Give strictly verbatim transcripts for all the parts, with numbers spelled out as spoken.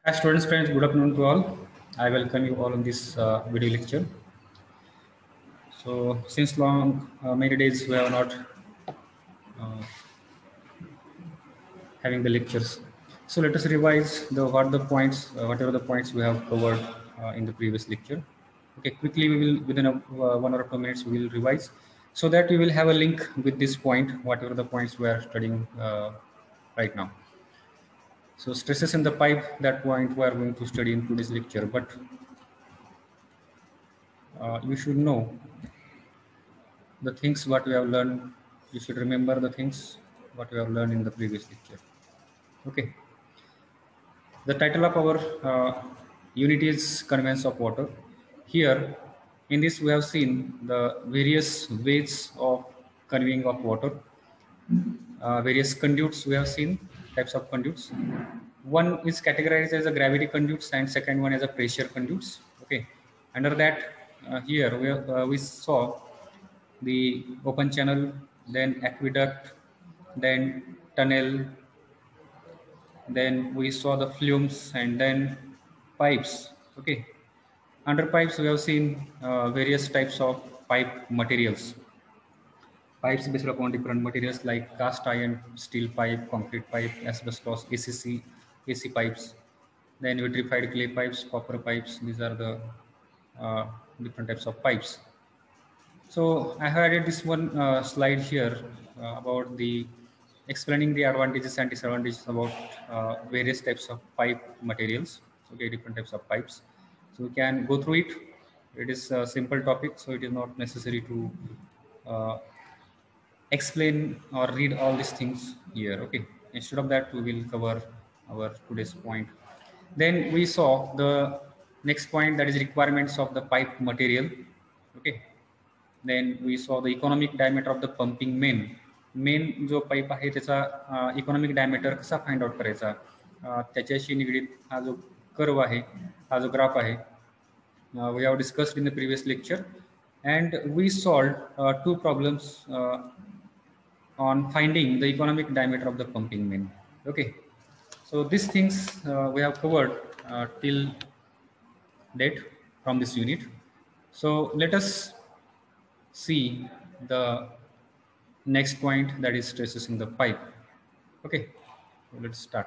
Hi students, friends, good afternoon to all. I welcome you all in this uh, video lecture. So since long, uh, many days we are not uh, having the lectures. So let us revise the what the points, uh, whatever the points we have covered uh, in the previous lecture. Okay, quickly we will within a, uh, one or two minutes we will revise, so that we will have a link with this point, whatever the points we are studying uh, right now. So stresses in the pipe, that point we are going to study in today's lecture, but uh, you should know the things what we have learned. You should remember the things what we have learned in the previous lecture. Okay. The title of our uh, unit is conveyance of water. Here, in this we have seen the various ways of conveying of water. Uh, various conduits we have seen, types of conduits. One is categorized as a gravity conduits and second one as a pressure conduits. Okay. Under that, uh, here we, have, uh, we saw the open channel, then aqueduct, then tunnel, then we saw the flumes, and then pipes. Okay. Under pipes, we have seen uh, various types of pipe materials. Pipes based upon different materials like cast iron, steel pipe, concrete pipe, asbestos, A C C, A C pipes, then vitrified clay pipes, copper pipes. These are the uh, different types of pipes. So I have added this one uh, slide here uh, about the explaining the advantages and disadvantages about uh, various types of pipe materials. Okay, different types of pipes. So we can go through it. It is a simple topic, so it is not necessary to uh, explain or read all these things here. Okay, instead of that, we will cover our today's point. Then we saw the next point, that is requirements of the pipe material. Okay, then we saw the economic diameter of the pumping main. Main जो pipe आहे त्याचा economic diameter कसा find out करायचा, अ, त्याच्याशी निगडीत हा जो कर्व आहे, हा जो ग्राफ आहे, we have discussed in the previous lecture, and we solved uh, two problems uh, on finding the economic diameter of the pumping main. Okay, so these things uh, we have covered uh, till date from this unit. So let us see the next point, that is stresses in the pipe. Okay, so let's start.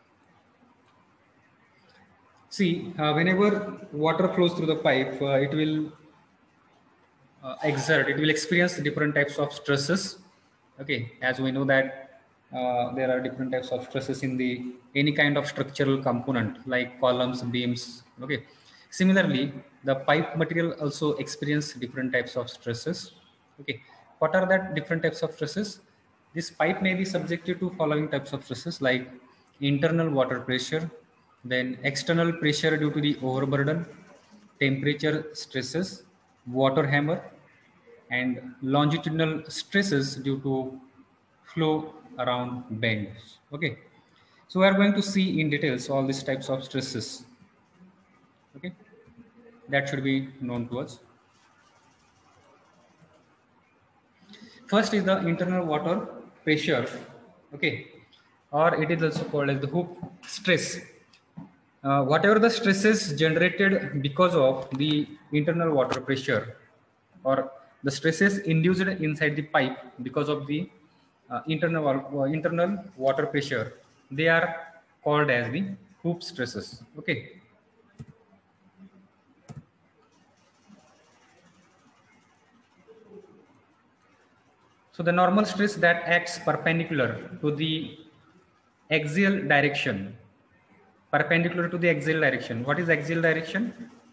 See, uh, whenever water flows through the pipe, uh, it will uh, exert, it will experience different types of stresses. Okay, as we know that uh, there are different types of stresses in the any kind of structural component like columns, beams. Okay, similarly, the pipe material also experience different types of stresses. Okay, what are that different types of stresses? This pipe may be subjected to following types of stresses like internal water pressure, then external pressure due to the overburden, temperature stresses, water hammer, and longitudinal stresses due to flow around bends. Okay, so we are going to see in details all these types of stresses. Okay, that should be known to us. First is the internal water pressure. Okay, or it is also called as the hoop stress. Uh, whatever the stresses generated because of the internal water pressure, or the stresses induced inside the pipe because of the uh, internal uh, internal water pressure, they are called as the hoop stresses. Okay, so the normal stress that acts perpendicular to the axial direction, perpendicular to the axial direction. What is axial direction?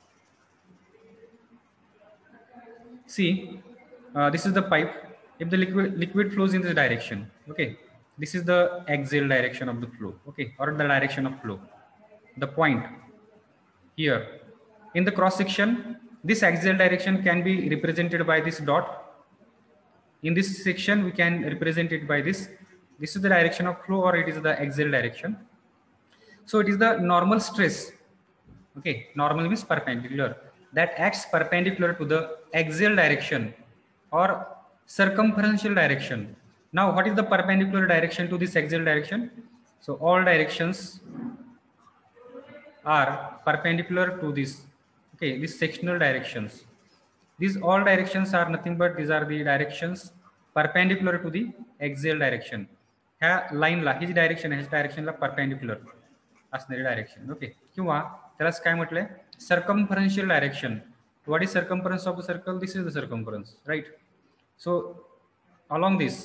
See, uh, this is the pipe. If the liquid liquid flows in this direction, okay, this is the axial direction of the flow, okay, or the direction of flow. The point here in the cross section, this axial direction can be represented by this dot. In this section, we can represent it by this. This is the direction of flow, or it is the axial direction. So it is the normal stress. Okay, normal means perpendicular, that acts perpendicular to the axial direction or circumferential direction. Now, what is the perpendicular direction to this axial direction? So all directions are perpendicular to this, okay, these sectional directions. These all directions are nothing but these are the directions perpendicular to the axial direction. ह्या लाईनला ही जी direction आहे ह्या डायरेक्शनला perpendicular असणारी direction, okay. किंवा त्यालाच काय म्हटलंय, circumferential direction. What is circumference of the circle? This is the circumference, right. So along this,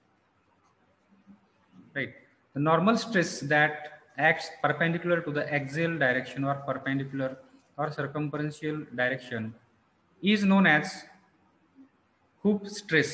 right, the normal stress that acts perpendicular to the axial direction or perpendicular or circumferential direction is known as hoop stress.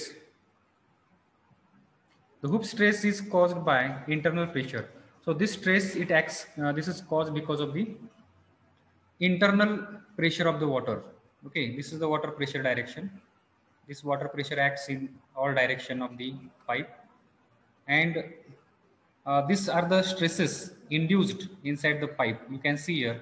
The hoop stress is caused by internal pressure. So this stress, it acts, uh, this is caused because of the internal pressure of the water. Okay, this is the water pressure direction. This water pressure acts in all direction of the pipe, and uh, these are the stresses induced inside the pipe. You can see here,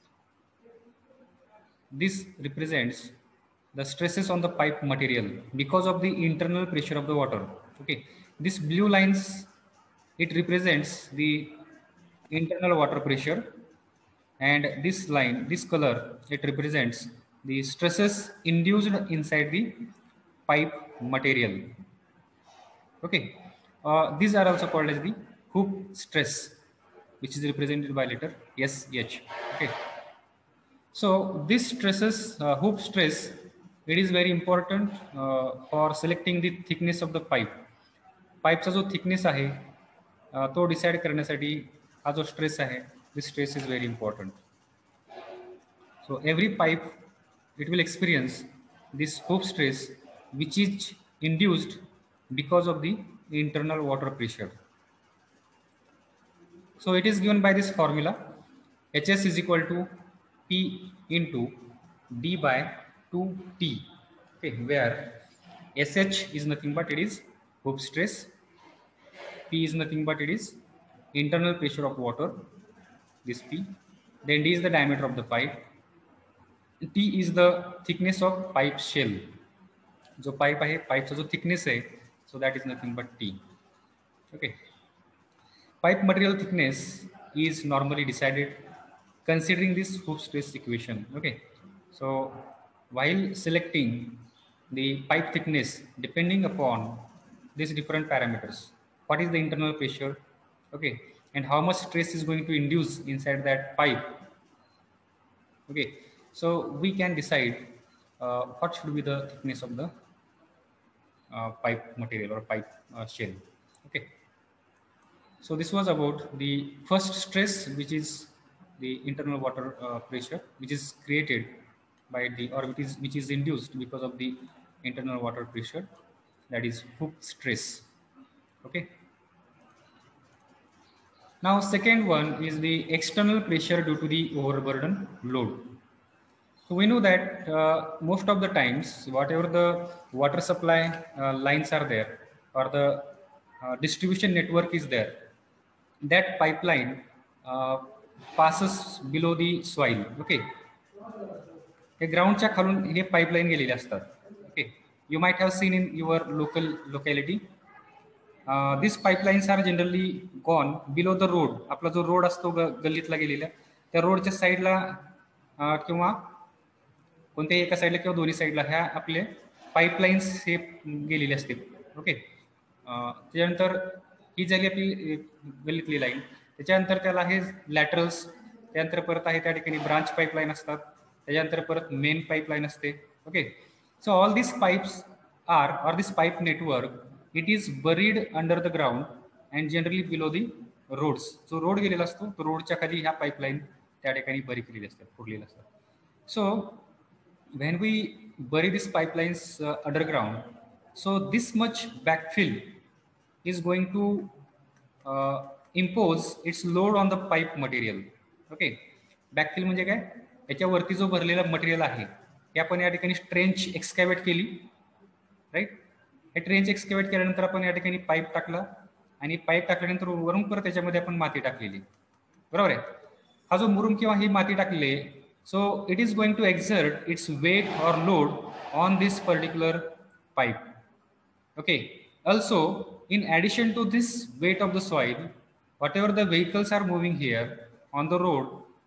this represents the stresses on the pipe material because of the internal pressure of the water. Okay, this blue lines, it represents the internal water pressure, and this line, this color, it represents the stresses induced inside the pipe material. Okay, uh, these are also called as the hoop stress, which is represented by letter S H. Okay, so this stresses, uh, hoop stress, it is very important uh, for selecting the thickness of the pipe. पाईपचा जो thickness आहे तो decide करण्यासाठी हा जो stress आहे, this stress is very important. So every pipe, it will experience this hoop stress, which is induced because of the internal water pressure. So it is given by this formula, H S is equal to P into D by two T. Okay, where S H is nothing but it is hoop stress, P is nothing but it is internal pressure of water, this P, then D is the diameter of the pipe, T is the thickness of pipe shell. जो pipe आहे पाइपचा जो thickness आहे, so that is nothing but T. Okay, pipe material thickness is normally decided considering this hoop stress equation. Okay, so while selecting the pipe thickness depending upon these different parameters, what is the internal pressure, okay, and how much stress is going to induce inside that pipe. Okay, so we can decide uh, what should be the thickness of the uh, pipe material or pipe uh, shell. Okay, so this was about the first stress, which is the internal water uh, pressure, which is created by the, or which is which is induced because of the internal water pressure, that is hoop stress. Okay, now second one is the external pressure due to the overburden load. So we know that uh, most of the times, whatever the water supply uh, lines are there, or the uh, distribution network is there, that pipeline uh, passes below the soil. Okay, हे ग्राउंडच्या खालून हे pipeline गेलेले असतात. Okay, you might have seen in your local locality. This pipelines are generally gone below the road. आपला जो road असतो गल्लीतला गेलेला, त्या रोडच्या साईडला किंवा कोणत्याही एका साईडला किंवा दोन्ही साईडला ह्या आपले पाईपलाईन्स हे गेलेले असते. ओके, त्याच्यानंतर ही झाली आपली गल्लीतली लाईन. त्याच्यानंतर त्याला आहे लॅटरल्स, त्यानंतर परत आहे त्या ठिकाणी ब्रांच पाईपलाईन असतात, त्याच्यानंतर परत मेन पाईपलाईन असते. Okay, so all this pipes are or this pipe network, it is buried under the ground and generally below the roads. जो रोड गेलेला असतो तो रोडच्या खाली ह्या पाईपलाईन त्या ठिकाणी बरी केलेली असतात, पुरलेल्या असतात. सो when we bury these pipelines uh, underground, so this much backfill is going to uh, impose its load on the pipe material. Okay, backfill म्हणजे काय, याच्यावरती जो भरलेला मटेरियल आहे हे आपण या ठिकाणी ट्रेंच एक्सकॅव्हेट केली, राईट. हे ट्रेंच एक्सकॅव्हेट केल्यानंतर आपण या ठिकाणी पाईप टाकला, आणि पाईप टाकल्यानंतर वरून परत त्याच्यामध्ये आपण माती टाकलेली, बरोबर आहे. हा जो मुरुम किंवा ही माती टाकली, so it is going to exert its weight or load on this particular pipe. Okay, also in addition to this weight of the soil, whatever the vehicles are moving here on the road,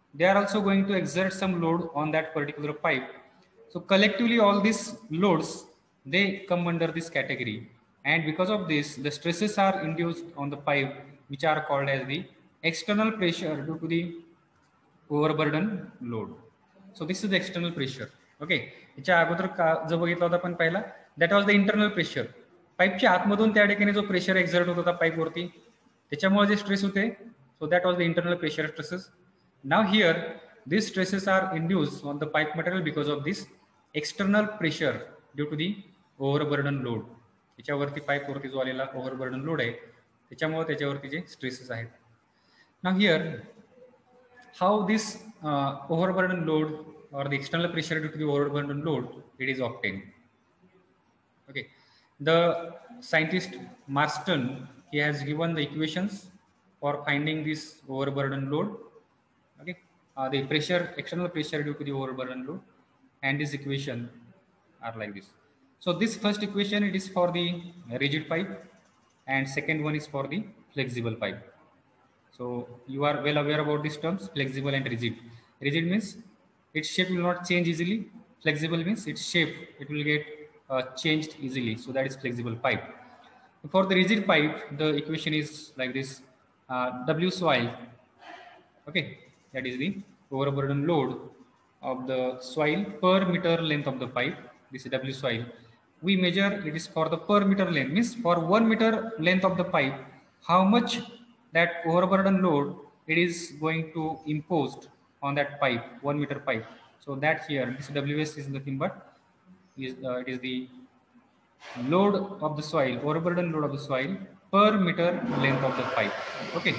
they are also going to exert some load on that particular pipe. So collectively, all these loads, they come under this category. And because of this, the stresses are induced on the pipe, which are called as the external pressure due to the overburden load. So this is the external pressure. Okay. याच्या अगोदर जो बघितला होता आपण पहिला, that was the internal pressure. पाईपच्या आतमधून त्या ठिकाणी जो प्रेशर एक्झर्ट होत होता पाईप वरती, त्याच्यामुळे जे स्ट्रेस होते, so that was the internal pressure stresses. Now here, these stresses are induced on the pipe material because of this external pressure due to the overburden load. त्याच्यावरती pipe वरती जो आलेला overburden load आहे, त्याच्यामुळे त्याच्यावरती जे stresses आहेत. Now here, how this uh, overburden load or the external pressure due to the overburden load, it is obtained. Okay, the scientist Marston, he has given the equations for finding this overburden load. Okay, uh, the pressure, external pressure due to the overburden load, and this equation are like this. So this first equation, it is for the rigid pipe, and second one is for the flexible pipe. So you are well aware about these terms, flexible and rigid. Rigid means its shape will not change easily. Flexible means its shape, it will get uh, changed easily. So that is flexible pipe. For the rigid pipe, the equation is like this. Uh, W soil, okay, that is the overburden load of the soil per meter length of the pipe. This is W soil. We measure, it is for the per meter length, means for one meter length of the pipe, how much that overburden load it is going to imposed on that pipe, one meter pipe. So that here, this W S is nothing but is uh, it is the load of the soil, overburden load of the soil per meter length of the pipe. Okay.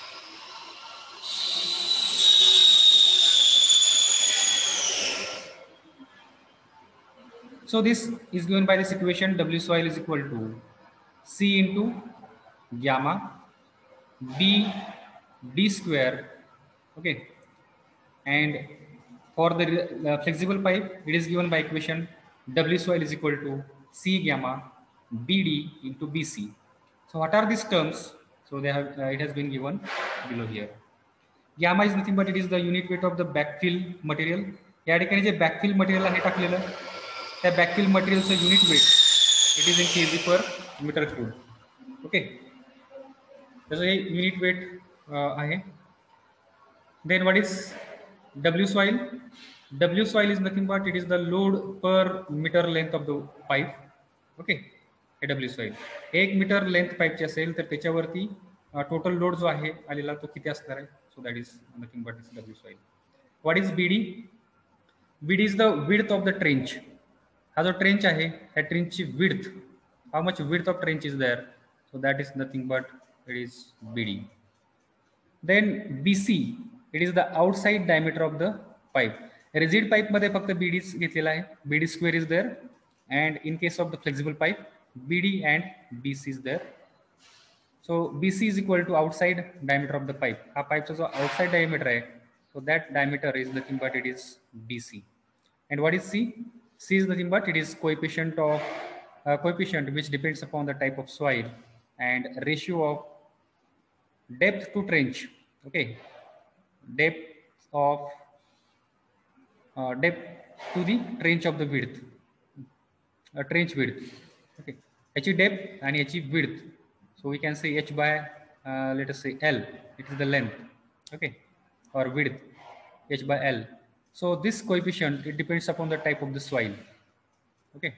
So this is given by this equation, W soil is equal to C into gamma B D square. Okay, and for the uh, flexible pipe, it is given by equation W soil is equal to C gamma B D into B C. So what are these terms? So they have uh, it has been given below here. Gamma is nothing but it is the unit weight of the backfill material. या ठिकाणी जे backfill material आहे टाकलेलं, त्या backfill materialचं unit weight, it is in kg per meter cube. Okay. त्याचं हे unit weight uh, आहे. Then what is W soil? W soil is nothing but it is the load per meter length of the pipe. Okay. हे W soil. एक meter length पाईपची असेल तर त्याच्यावरती total load जो आहे आलेला तो किती असणार आहे? So that is nothing but this W soil. What is B D? B D is the width of the trench. हा जो ट्रेंच आहे ह्या ट्रेंचची width, how much width of trench is there? So that is nothing but it is B D. Then B C, it is the outside diameter of the pipe. Rigid pipe मध्ये फक्त B D घेतलेला आहे. B D square is there, and in case of the flexible pipe, B D and B C is there. So B C is equal to outside diameter of the pipe. हा pipeचा जो outside diameter आहे, so that diameter is nothing but it is B C. And what is C? C is nothing but it is coefficient of uh, coefficient which depends upon the type of soil and ratio of depth to trench. Okay, depth of uh, depth to the trench of the width, uh, trench width. Okay, h depth and h width. So we can say h by uh, let us say L. It is the length. Okay, or width, h by L. So this coefficient, it depends upon the type of the soil. Okay.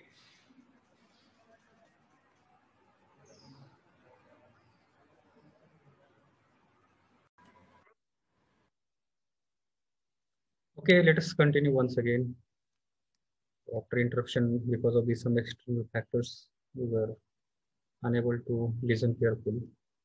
Okay, let us continue once again. After interruption, because of these some external factors, we were unable to listen carefully.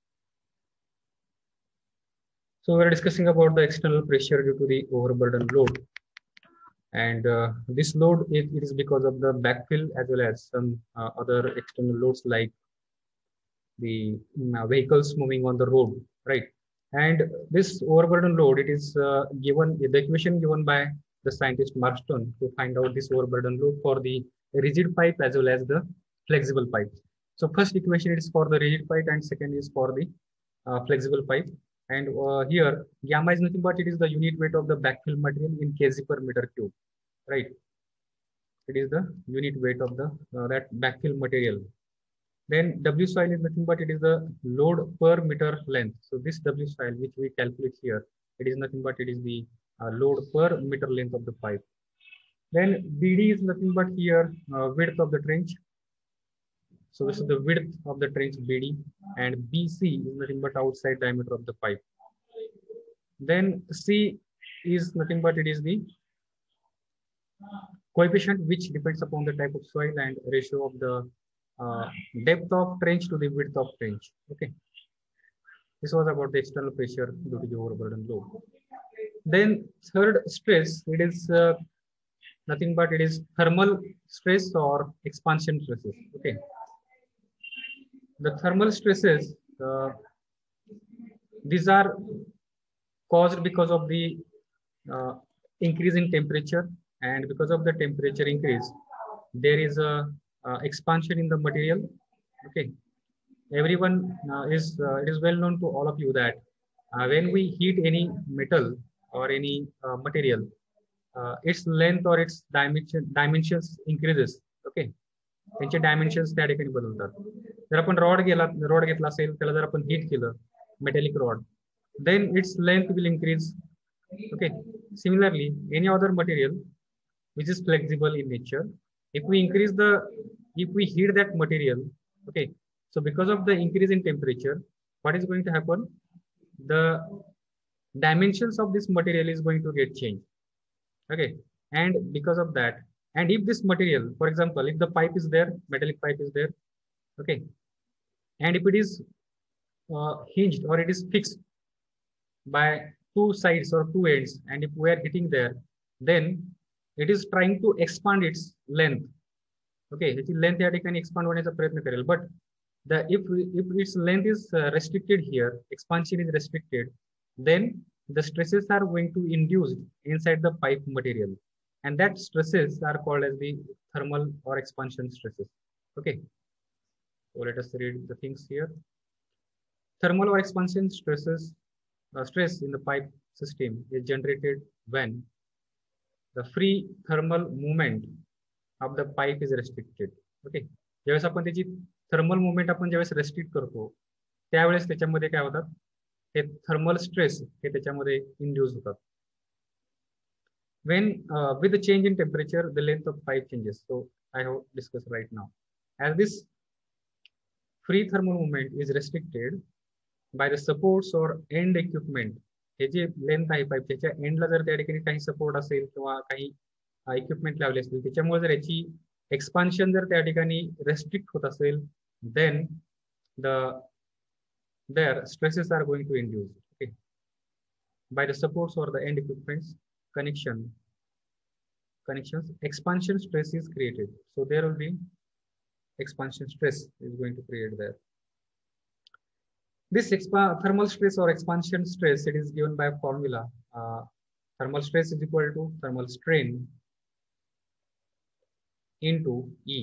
So we're discussing about the external pressure due to the overburden load. And uh, this load, it, it is because of the backfill as well as some uh, other external loads like the uh, vehicles moving on the road, right? And this overburden load, it is uh, given, the equation given by the scientist Marston to find out this overburden load for the rigid pipe as well as the flexible pipe. So first equation is for the rigid pipe and second is for the uh, flexible pipe. And uh, here gamma is nothing but it is the unit weight of the backfill material in kg per meter cube, right? It is the unit weight of the uh, that backfill material. Then W soil is nothing but it is the load per meter length. So this W soil which we calculate here, it is nothing but it is the uh, load per meter length of the pipe. Then B D is nothing but here uh, width of the trench. So this is the width of the trench B D, and B C is nothing but outside diameter of the pipe. Then C is nothing but it is the coefficient which depends upon the type of soil and ratio of the uh, depth of trench to the width of trench. Okay. This was about the external pressure due to the overburden load. Then third stress, it is uh, nothing but it is thermal stress or expansion stresses. Okay. The thermal stresses, uh, these are caused because of the uh, increase in temperature, and because of the temperature increase, there is a uh, expansion in the material. Okay, everyone uh, is uh, it is well known to all of you that uh, when we heat any metal or any uh, material, uh, its length or its dimension dimensions increases. Okay, त्यांचे dimensions त्या ठिकाणी बदलतात. जर आपण rod गेला rod घेतला असेल त्याला जर आपण हीट केलं metallic rod, then its length will increase. Okay, similarly any other material which is flexible in nature, if we increase the if we heat that material, okay, so because of the increase in temperature, what is going to happen, the dimensions of this material is going to get changed. Okay, and because of that, and if this material, for example, if the pipe is there, metallic pipe is there, okay, and if it is uh, hinged or it is fixed by two sides or two ends, and if we are hitting there, then it is trying to expand its length. Okay, its length या ठिकाणी expand होण्याचा प्रयत्न करेल, but the if if its length is uh, restricted here, expansion is restricted, then the stresses are going to induced inside the pipe material, and that stresses are called as the thermal or expansion stresses. Okay, so let us read the things here. Thermal or expansion stresses uh, stress in the pipe system is generated when the free thermal movement of the pipe is restricted. Okay, ज्यावेळेस आपण त्याची thermal movement आपण ज्यावेळेस restrict करतो त्यावेळेस त्याच्यामध्ये काय होतात, हे थर्मल स्ट्रेस हे त्याच्यामध्ये इंड्यूस होतात. When uh, with the change in temperature, the length of pipe changes. So I have discussed right now. As this free thermal movement is restricted by the supports or end equipment, हे जे length आहे pipe त्याच्या एंडला जर त्या ठिकाणी काही support असेल किंवा काही इक्विपमेंट लावले असतील त्याच्यामुळे जर याची एक्सपान्शन जर त्या ठिकाणी रेस्ट्रिक्ट होत असेल, then the their stresses are going to induce. Okay, by the supports or the end equipments connection connections, expansion stress is created. So there will be expansion stress is going to create there. This thermal stress or expansion stress, it is given by a formula. Uh, thermal stress is equal to thermal strain into E,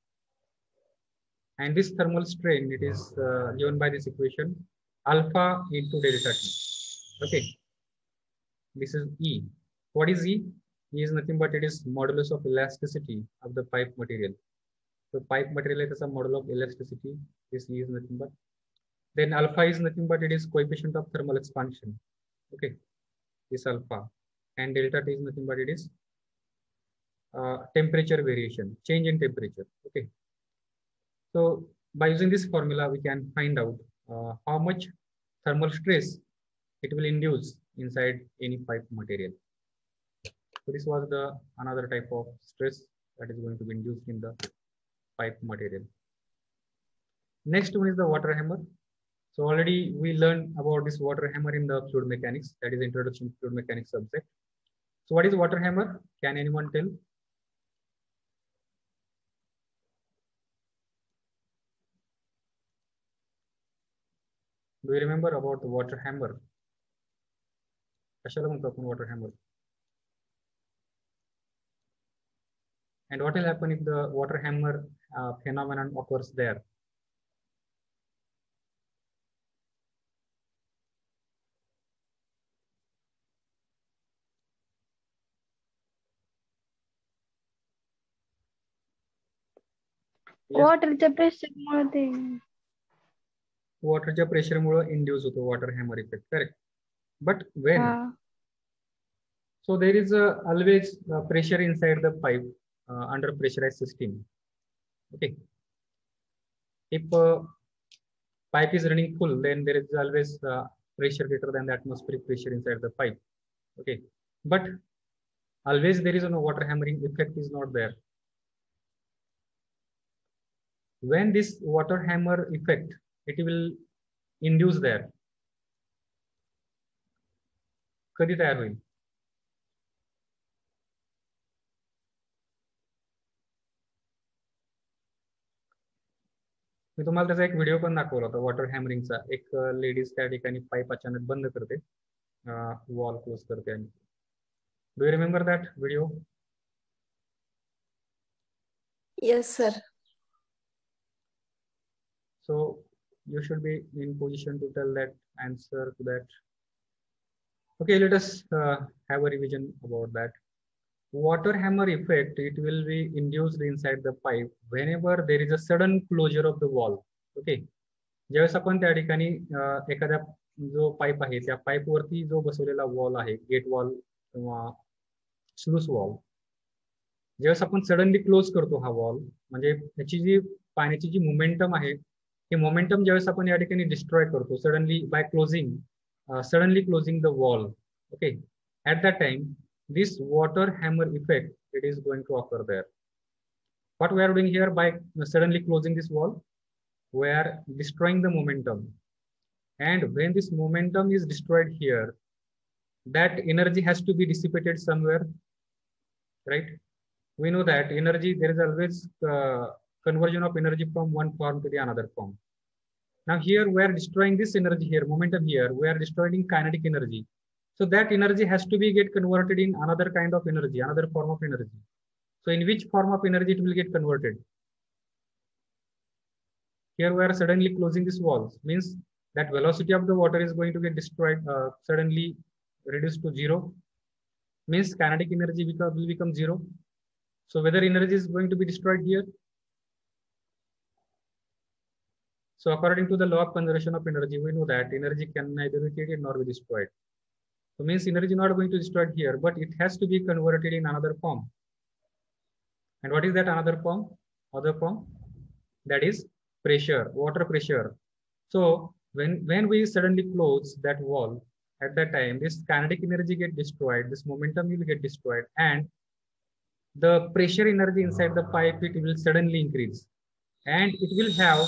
and this thermal strain, it is uh, given by this equation alpha into delta T. Okay, this is E. What is E? E is nothing but it is modulus of elasticity of the pipe material. So pipe material is a modulus of elasticity. This E is nothing but. Then alpha is nothing but it is coefficient of thermal expansion. Okay, this alpha, and delta T is nothing but it is uh, temperature variation, change in temperature. Okay, so by using this formula, we can find out uh, how much thermal stress it will induce inside any pipe material. So this was the another type of stress that is going to be induced in the pipe material. Next one is the water hammer. So already we learned about this water hammer in the fluid mechanics, that is introduction to fluid mechanics subject. So what is water hammer? Can anyone tell? Do you remember about the water hammer? Water hammer. And what will happen if the water hammer uh, phenomenon occurs there? वॉटरच्या प्रेशरमुळे ते वॉटरच्या प्रेशरमुळे इंड्यूस होतो water hammer effect, correct. But when, so there is a always uh, pressure inside the pipe uh, under pressurized system. Okay, if uh, pipe is running full, then there is always uh, pressure greater than the atmospheric pressure inside the pipe. Okay, but always there is no water hammering effect is not there. When this water hammer effect, it will induce there, कधी तयार होईल? मी तुम्हाला त्याचा एक video पण दाखवला होता water हॅमरिंगचा. एक लेडीज त्या ठिकाणी पाईप अचानक बंद करते, वॉल क्लोज करते. आणि do you remember that video? Yes, sir. So you should be in position to tell that answer to that. Okay, let us uh, have a revision about that. Water hammer effect, it will be induced inside the pipe whenever there is a sudden closure of the wall. Okay, ज्यावेळेस आपण त्या ठिकाणी एखाद्या जो pipe आहे त्या pipe वरती जो बसवलेला वॉल आहे, गेट वॉल किंवा स्लूस वॉल, ज्यावेळेस आपण सडनली क्लोज करतो हा वॉल, म्हणजे त्याची जी पाण्याची जी मोमेंटम आहे, हे मोमेंटम ज्यावेळेस आपण या ठिकाणी डिस्ट्रॉय करतो suddenly by closing, suddenly closing the valve. Okay, at that time this water hammer effect, it is going to occur there. What we are doing here by suddenly closing this wall, we are destroying the momentum, and when this momentum is destroyed here, that energy has to be dissipated somewhere, right? We know that energy, there is always uh, conversion of energy from one form to the another form. Now here we are destroying this energy here, momentum here, we are destroying kinetic energy. So that energy has to be get converted in another kind of energy, another form of energy. So in which form of energy it will get converted? Here we are suddenly closing this walls, means that velocity of the water is going to get destroyed, uh, suddenly reduced to zero, means kinetic energy become, will become zero. So whether energy is going to be destroyed here. So according to the law of conservation of energy, we know that energy can neither be created nor be destroyed. So means energy not going to destroy here, but it has to be converted in another form. And what is that another form? Other form, that is pressure, water pressure. So when when we suddenly close that wall, at that time this kinetic energy get destroyed, this momentum will get destroyed, and the pressure energy inside the pipe, it will suddenly increase, and it will have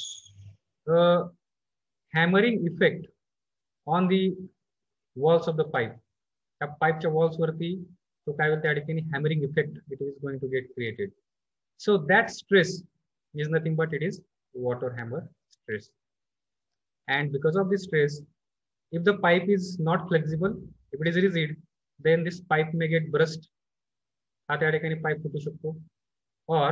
a hammering effect on the walls of the pipe. The pipe walls वरती तो काय होईल त्या ठिकाणी hammering effect, it is going to get created. So that stress is nothing but it is water hammer stress. And because of this stress, if the pipe is not flexible, if it is rigid, then this pipe may get burst. हा त्या ठिकाणी pipe फुटू शकतो. Or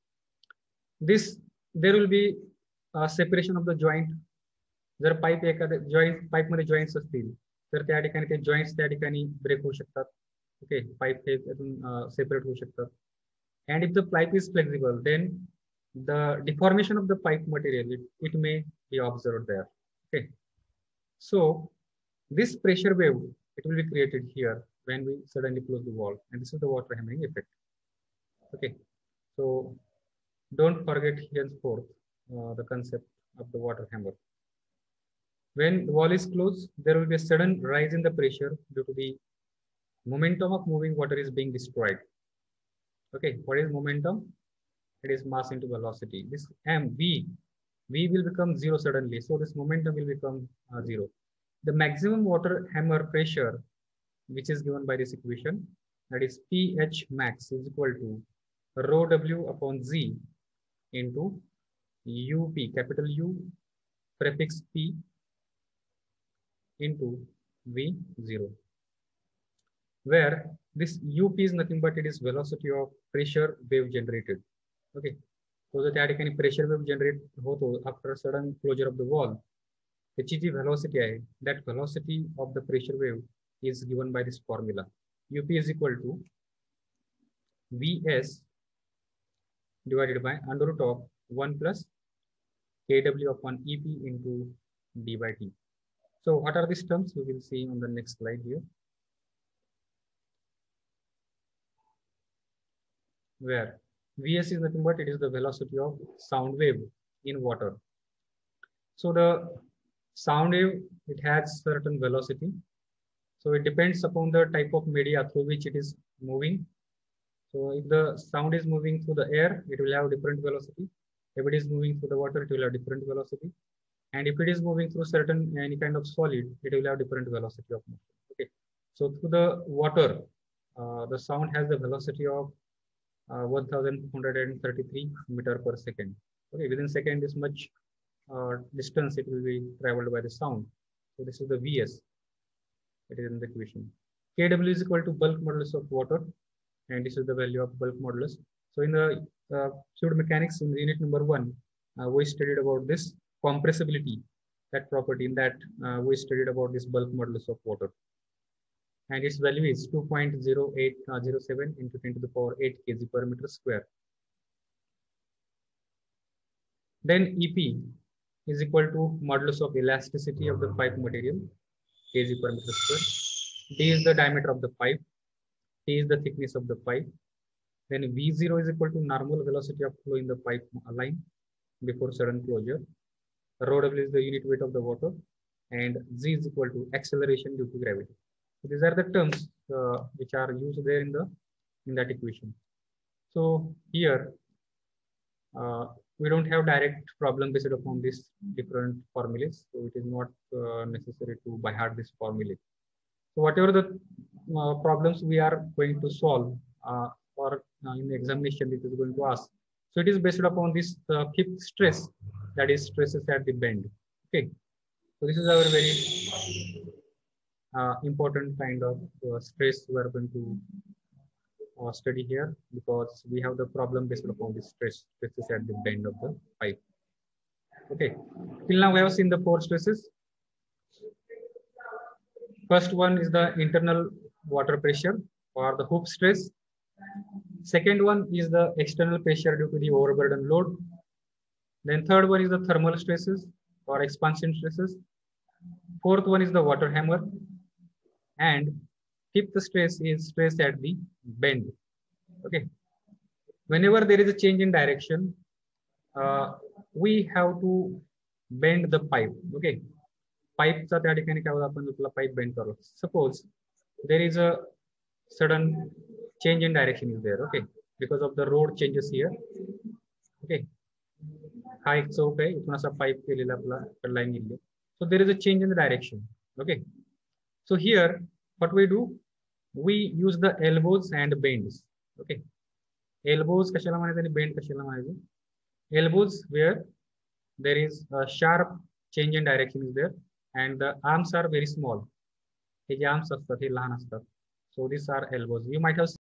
this there will be a separation of the joint. जर pipe एखाद्या joint pipe मध्ये joints असतील तर त्या ठिकाणी ते जॉइंट्स त्या ठिकाणी ब्रेक होऊ शकतात. ओके, पाईप हे त्यातून सेपरेट होऊ शकतात. And if the pipe is flexible, then the deformation of the pipe material it may be observed there. Okay, so this pressure wave, it will be created here when we suddenly close the wall, and this is the water hammering effect. Okay, so don't forget henceforth uh, the concept of the water hammer. When the wall is closed, there will be a sudden rise in the pressure due to the momentum of moving water is being destroyed. Okay, what is momentum? It is mass into velocity. This m v v will become zero suddenly, so this momentum will become uh, zero. The maximum water hammer pressure, which is given by this equation, that is ph max is equal to rho w upon z into up, capital U prefix p into v zero, where this up is nothing but it is velocity of pressure wave generated. Okay, so जर त्या ठिकाणी pressure wave generate होतो after sudden closure of the wall, त्याची जी velocity आहे, that velocity of the pressure wave is given by this formula. Up is equal to vs divided by under root of one plus kW upon E P into d by t. So what are these terms? We will see on the next slide here, where Vs is nothing but it is the velocity of sound wave in water. So the sound wave, it has certain velocity. So it depends upon the type of media through which it is moving. So if the sound is moving through the air, it will have different velocity. If it is moving through the water, it will have different velocity. And if it is moving through certain any kind of solid, it will have different velocity of motion. Okay. So through the water, uh, the sound has the velocity of uh, one thousand four hundred thirty-three meter per second. Okay, within second is much uh, distance it will be traveled by the sound. So this is the Vs. It is in the equation. Kw is equal to bulk modulus of water, and this is the value of bulk modulus. So in the uh, fluid mechanics, in the unit number one, uh, we studied about this compressibility, that property. In that uh, we studied about this bulk modulus of water, and its value is two point zero eight zero seven into ten to the power eight kg per meter square. Then E P is equal to modulus of elasticity of the pipe material, kg per meter square. D is the diameter of the pipe. T is the thickness of the pipe. Then V zero is equal to normal velocity of flow in the pipe line before sudden closure. Rho W is the unit weight of the water, and Z is equal to acceleration due to gravity. So these are the terms uh, which are used there in the in that equation. So here uh, we don't have direct problem based upon these different formulas, so it is not uh, necessary to by heart this formula. So whatever the uh, problems we are going to solve uh, or uh, in the examination it is going to ask. So it is based upon this uh, fifth stress, that is stresses at the bend. Okay. So this is our very uh, important kind of uh, stress we are going to uh, study here, because we have the problem based upon this stress, stresses at the bend of the pipe. Okay. Till now we have seen the four stresses. First one is the internal water pressure or the hoop stress. Second one is the external pressure due to the overburden load. Then third one is the thermal stresses or expansion stresses. Fourth one is the water hammer. And fifth stress is stress at the bend. Okay. Whenever there is a change in direction, uh, we have to bend the pipe. Okay. Pipe चा त्या ठिकाणी काय होतं आपण आपला pipe bend करू. Suppose there is a sudden change in direction is there. Okay, because of the road changes here. Okay, हा एक चौक आहे, इथून असा pipe केलेला आपला line गेली. So there is a change in the direction. Okay, so here what we do, we use the elbows and bends. Okay, elbows कशाला म्हणायचं आणि bend कशाला म्हणायचं. Elbows where there is a sharp change in direction is there, and the arms are very small. Hey J arms असतात हे लहान असतात. So these are elbows. You might have